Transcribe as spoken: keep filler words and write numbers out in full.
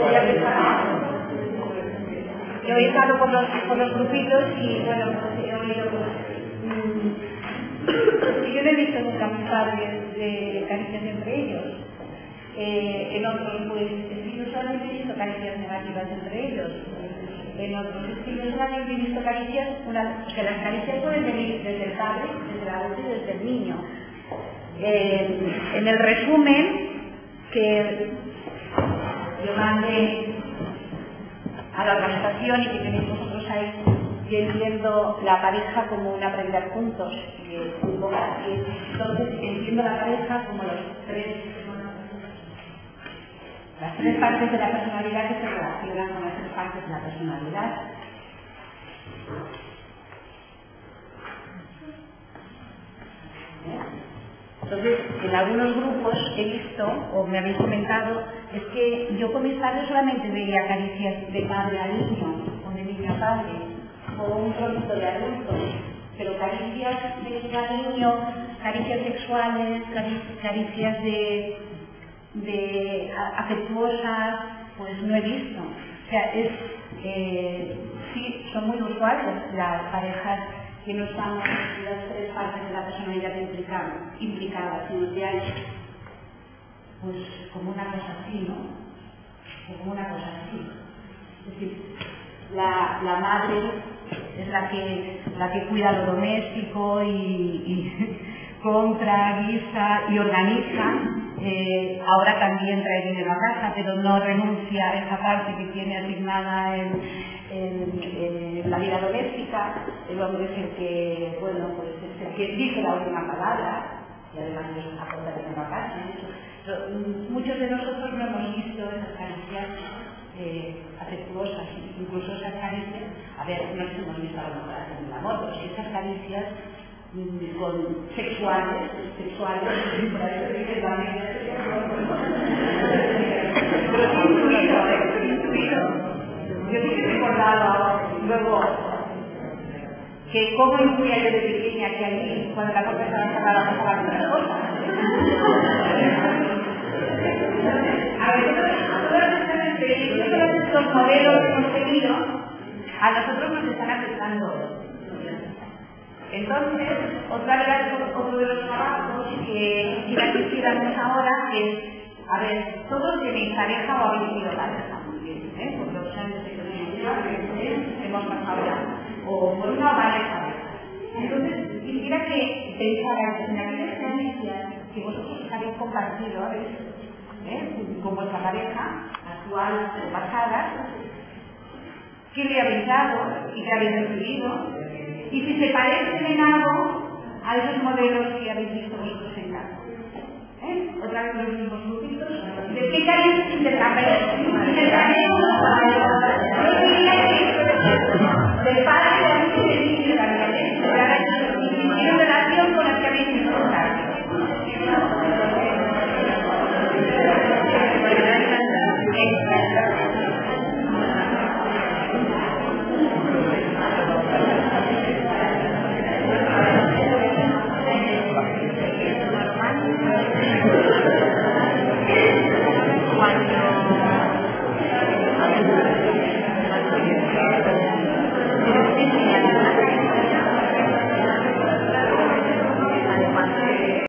voy a pensar. Yo he estado por los, por los grupitos y bueno, pues he oído pues, mmm, yo no he visto nunca mis padres de caricias entre ellos. Eh, en otros pues estilos solamente he visto caricias negativas entre ellos. En otros estilos solamente he visto caricias, una, que las caricias pueden venir desde el padre, desde la adulto y desde el niño. Eh, en el resumen que yo mandé a la organización y que tenéis vosotros ahí, yo entiendo la pareja como un aprender juntos. Y, y entonces entiendo la pareja como los tres, las tres partes de la personalidad que se relacionan con las tres partes de la personalidad. Entonces, en algunos grupos he visto, o me habéis comentado, es que yo con mis padres solamente veía caricias de padre a niño, o de niño a padre, o un trocito de adulto, pero caricias de niño a niño, caricias sexuales, caricias de, de afectuosas, pues no he visto. O sea, es, eh, sí, son muy usuales las parejas que no están las tres partes de la personalidad implicadas, implicadas sino que hay pues como una cosa así, ¿no? Como una cosa así. Es decir, la, la madre es la que, la que cuida lo doméstico y, y compra, guisa y organiza. Eh, ahora también trae dinero a casa, pero no renuncia a esa parte que tiene asignada en, en, en la vida doméstica. El hombre es el que, bueno, pues es el que dice la última palabra y además es aporta dinero a casa. Pero, muchos de nosotros no hemos visto esas caricias eh, afectuosas, incluso esas caricias, a ver, no nos hemos visto a lo mejor hacer el amor, pero si esas caricias con sexuales, sexuales, por ahí se dice la vida pero sí intuido, ¿eh? Intuido. Yo sí que he recordado luego que cómo intuía yo de pequeña que allí, cuando la puerta estaba cerrada, pasaban otras cosas. A ver, todas estas experiencias, todos estos modelos que hemos tenido, a nosotros nos están afectando. Entonces, otra de las, otro de los trabajos que quisiera que hiciéramos ahora es, a ver, todos tenéis pareja o habéis tenido pareja, muy bien, ¿eh? Por los años que tenemos, hemos pasado ya, o por una o varias parejas. Entonces, quisiera que pensarais en aquellas experiencias que vosotros habéis compartido a veces, ¿eh? Con vuestra pareja, actual o pasada, qué le habéis dado y qué habéis recibido. Y si se parecen en algo a esos modelos que habéis visto vosotros en casa. ¿Eh? Otra vez los mismos grupitos. ¿De qué caricias intercambiáis? Intercambiáis